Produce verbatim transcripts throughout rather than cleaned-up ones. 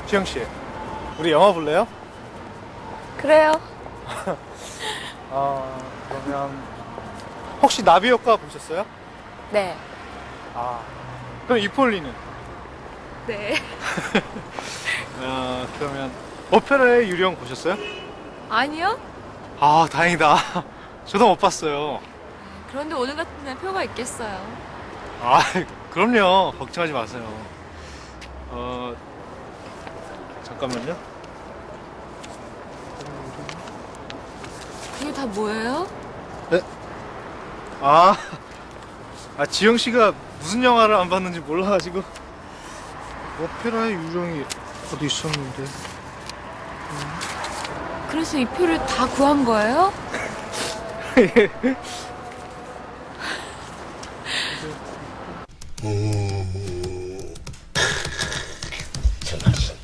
지영 씨, 우리 영화 볼래요? 그래요. 아, 그러면 혹시 나비 효과 보셨어요? 네. 아, 그럼 이폴리는? 네. 아, 그러면 오페라의 유령 보셨어요? 아니요? 아, 다행이다. 저도 못 봤어요. 그런데 오늘 같은 날 표가 있겠어요. 아, 그럼요. 걱정하지 마세요. 어, 잠깐만요. 이게 다 뭐예요? 네? 아, 아, 지영 씨가 무슨 영화를 안 봤는지 몰라가지고 오페라의 유령이 어디 있었는데. 그래서 이 표를 다 구한 거예요? 음... 정말이지.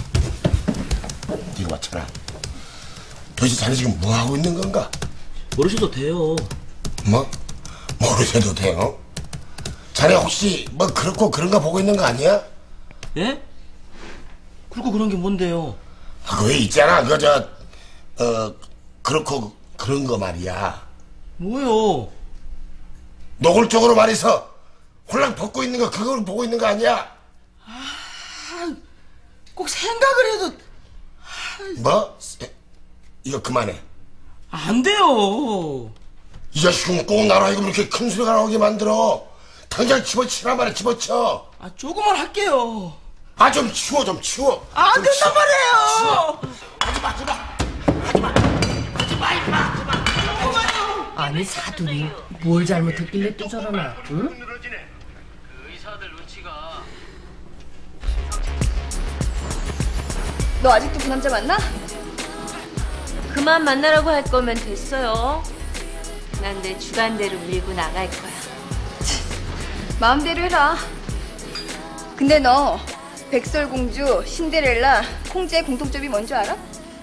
네가 맞춰라. 도대체 자네 지금 뭐 하고 있는 건가? 모르셔도 돼요. 뭐? 모르셔도 돼요? 자네 혹시 뭐 그렇고 그런가 보고 있는 거 아니야? 예? 그렇고 그런 게 뭔데요? 아, 그거 있잖아. 그 저 어 그렇고 그런 거 말이야. 뭐요? 노골적으로 말해서 홀랑 벗고 있는 거 그걸 보고 있는 거 아니야? 아, 꼭 생각을 해도 뭐? 이거 그만해. 안 돼요. 이 자식은 꼭 나라 이거 이렇게 큰 소리가 나오게 만들어. 당장 집어치란 말이야. 집어쳐. 아, 조금만 할게요. 아, 좀 치워, 좀 치워. 안 좀 된단 치워. 말이에요. 하지마, 하지마. 하지마. 하지마, 임마. 하지마. 아니 사돈이 뭘 잘못했길래 또 저러나? 응? 너 아직도 그 남자 만나? 그만 만나라고 할 거면 됐어요. 난 내 주관대로 밀고 나갈 거야. 마음대로 해라. 근데 너 백설공주, 신데렐라, 콩제의 공통점이 뭔지 알아?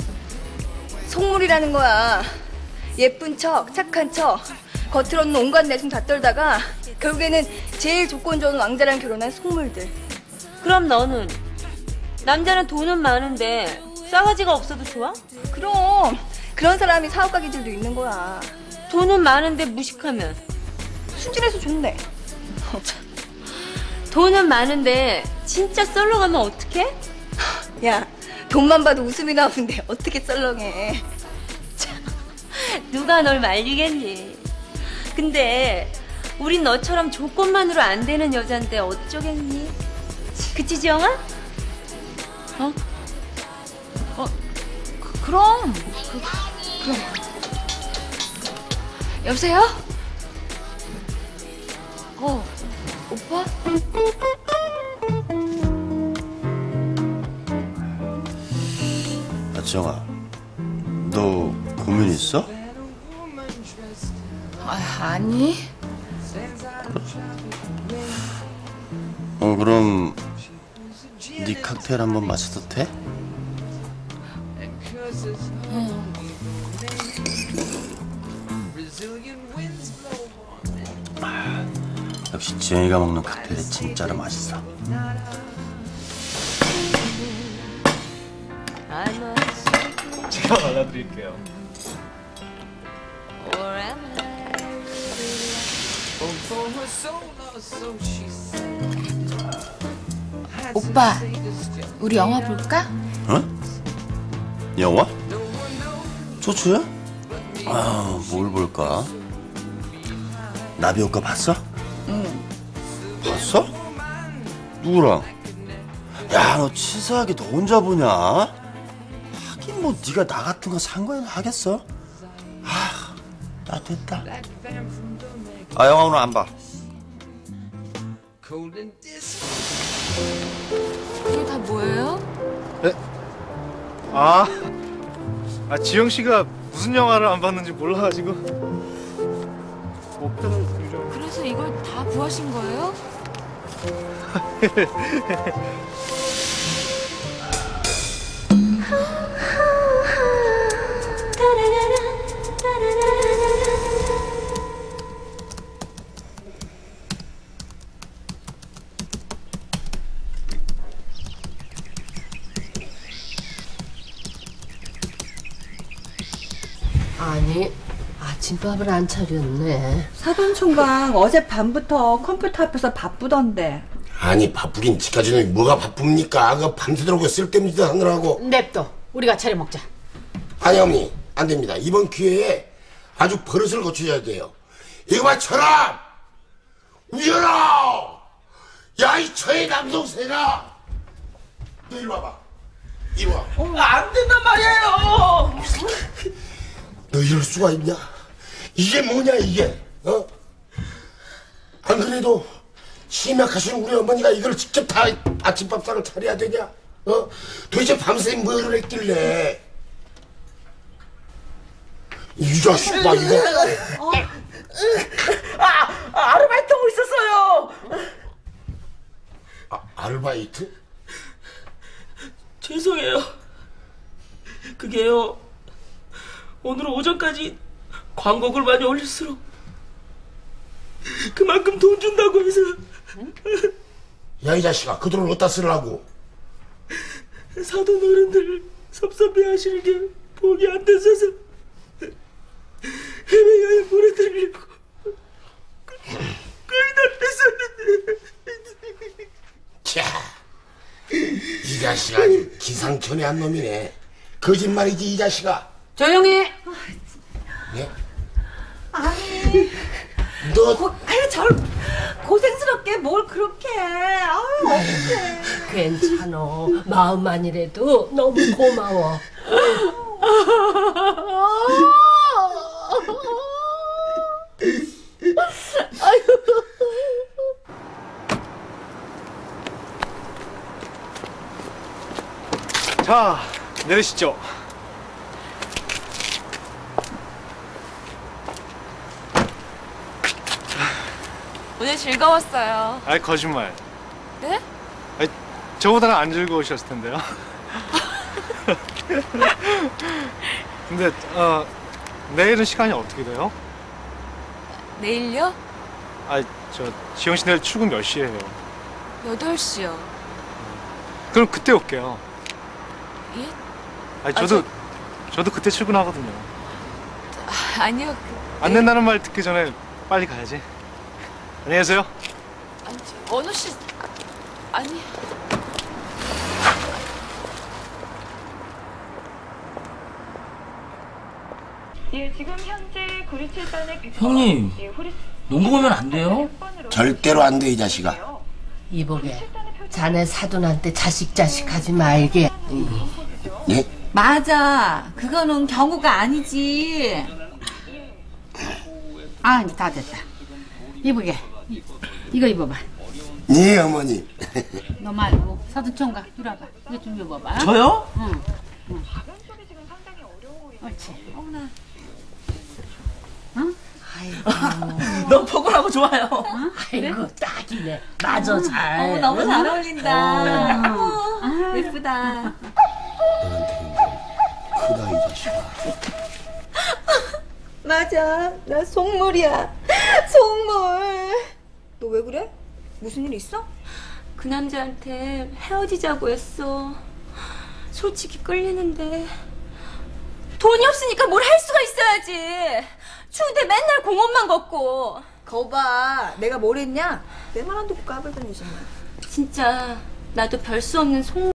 속물이라는 거야. 예쁜 척, 착한 척, 겉으로는 온갖 내숭 다 떨다가 결국에는 제일 조건 좋은 왕자랑 결혼한 속물들. 그럼 너는? 남자는 돈은 많은데 싸가지가 없어도 좋아? 그럼 그런 사람이 사업가 기질도 있는 거야. 돈은 많은데 무식하면? 순진해서 좋네. 돈은 많은데 진짜 썰렁하면 어떡해? 야, 돈만 봐도 웃음이 나오는데 어떻게 썰렁해. 누가 널 말리겠니? 근데 우린 너처럼 조건만으로 안 되는 여잔데 어쩌겠니? 그치 지영아? 어? 어, 그, 그럼. 그, 그럼. 여보세요? 어, 오빠? 아, 지영아, 너 고민 있어? 아, 아니. 어, 그럼 네 칵테일 한번 마셔도 돼? 응. 아, 역시 지영이가 먹는 칵테일이 진짜로 맛있어. 제가 발라드릴게요. 오빠, 우리 영화 볼까? 어? 영화? 좋지? 아, 뭘 볼까? 나비 효과 봤어? 응. 봤어? 누구랑? 야, 너 치사하게 너 혼자 보냐? 하긴 뭐 네가 나 같은 거 산 거에는 하겠어? 아, 나 됐다. 아, 영화 오늘 안 봐. 이게 다 뭐예요? 네? 아, 아, 지영 씨가 무슨 영화를 안 봤는지 몰라가지고 오페라 유령. 그래서 이걸 다 구하신 거예요? 아니, 아침밥을 안 차렸네. 사돈 총각 어제 밤부터 컴퓨터 앞에서 바쁘던데. 아니 바쁘긴 지까지는 뭐가 바쁩니까? 그 밤새도록 쓸데없는 짓 하느라고. 냅둬. 우리가 차려 먹자. 아니 어머니 안 됩니다. 이번 기회에 아주 버릇을 고쳐야 돼요. 이거 봐 철아! 우연아! 야 이 처의 남동생아! 너 이리 와봐. 이리 와. 어, 안 된단 말이에요. 너 이럴 수가 있냐? 이게 뭐냐 이게? 어? 안 그래도 심약하신 우리 어머니가 이걸 직접 다 아침밥상을 차려야 되냐? 어? 도대체 밤새 뭐를 했길래? 이 자식 봐 이거. 어? 아, 아르바이트 하고 있었어요. 아, 아르바이트? 죄송해요. 그게요. 오늘 오전까지 광고글 많이 올릴수록 그만큼 돈 준다고 해서. 야 이 자식아 그 돈을 어디다 쓰려고? 사돈 어른들 섭섭해 하시는 게 보기 안 됐어서 해외여행 보내드리려고 거의 다 뺐었는데. 자, 이 자식 아주 기상천외한 놈이네. 거짓말이지 이 자식아. 조용히. 예? 아니, 너 고, 아유 절 고생스럽게 뭘 그렇게 해. 아유 어떡해. 괜찮어. 마음만이라도 너무 고마워. 자, 내리시죠. 오늘 즐거웠어요. 아이, 거짓말. 네? 아이, 저보다는 안 즐거우셨을 텐데요. 근데, 어, 내일은 시간이 어떻게 돼요? 내일요? 아이, 저, 지영 씨 내일 출근 몇 시에 해요? 여덟 시요. 그럼 그때 올게요. 예? 아니, 저도, 아, 저도 그때 출근하거든요. 아, 아니요. 그, 안 된다는 말 듣기 전에 빨리 가야지. 안녕히 계세요. 아니, 저, 원우 씨. 아니. 형님, 농구 보면 안 돼요? 절대로 안 돼 이 자식아. 이보게, 자네 사돈한테 자식 자식 하지 말게. 예? 맞아. 그거는 경우가 아니지. 아, 이제 다 됐다. 이쁘게. 이거 입어봐. 예 어머니. 너 말고 사돈 총각 이리 와봐. 이거 좀 입어봐. 저요? 응. 응. 옳지. 어머나. 응? 아이고. 너무 포근하고 좋아요. 응? 아이고, 딱이네. 맞아, 잘. 어머 너무 잘 어울린다. 어. 어머, 예쁘다. 너한테 크다 이 자식아. 맞아. 나 속물이야. 속물. 너 왜 그래? 무슨 일 있어? 그 남자한테 헤어지자고 했어. 솔직히 끌리는데 돈이 없으니까 뭘 할 수가 있어야지. 추운데 맨날 공원만 걷고. 거봐. 내가 뭘 했냐? 내 말 안 듣고 까불더니 정말. 진짜 나도 별 수 없는 속